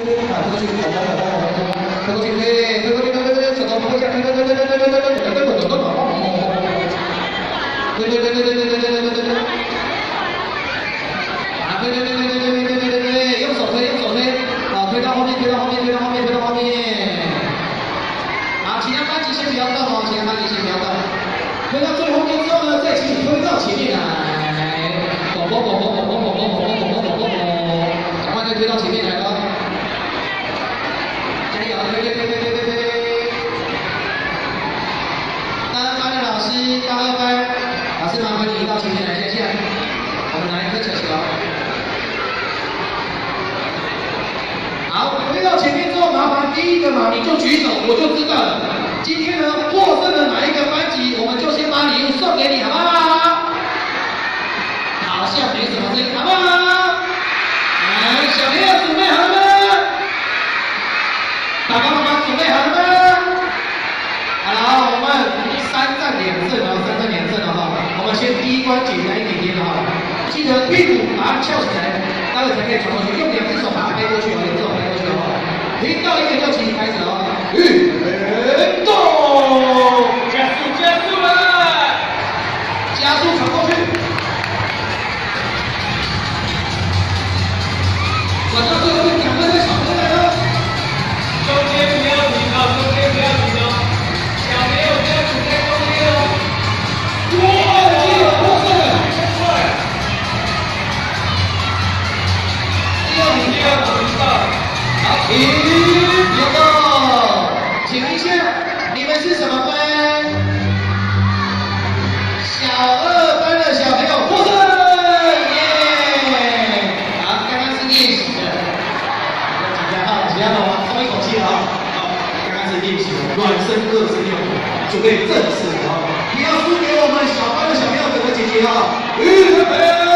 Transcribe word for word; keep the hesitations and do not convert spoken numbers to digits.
过去，跑跑跑跑跑跑，推过去，推，推过去，推推推，手头推过去，推推推推推推推推推推推推推推推，对对对对对对对对对对对，啊，对对对对对对对对对对，用手推，用手推，好，推到后面，推到后面，推到后面，推到后面。好，其他班级先不要动哦，其他班级先不要动。推到最后面之后呢，再请你推到前面来，宝宝宝宝宝宝宝宝宝宝宝宝宝宝，赶快再推到前面来了。 加油！对对对对对对对！大二班的老师，大二班老师麻烦你到前面来一下下，我们拿一颗球球。好，推到前面之后，麻烦第一个嘛，你就举手，我就知道了。今天呢，获胜的哪一个班级，我们就先把礼物送给你，好不好？好像没什么声音，好不好？来，小朋友准备好了吗？ 爸爸妈妈准备好了吗？好，我们三战两胜啊，三战两胜了哈。我们先第一关简单一点点哈，记得屁股把它翘起来，待会才可以传过去。用两只手把它拍过去哦，两只手拍过去哦。听到一点就起开始哦。预备动，加速加速了，加速传过去。转到最后面两个在场过来了。 中间不要停哦，中间不要停哦，小朋友不要停在中间哦。哇，这个获胜了，太快了！第二名，第二名到，好，停，别动，请一下，你们是什么班？小二班的小朋友获胜，耶！好，刚刚是练习的，几家号？几家号啊？ 松一口气啊！好，刚刚是练习的暖身二十六，准备正式啊！不要输给我们小班的小朋友哥哥姐姐啊！预备。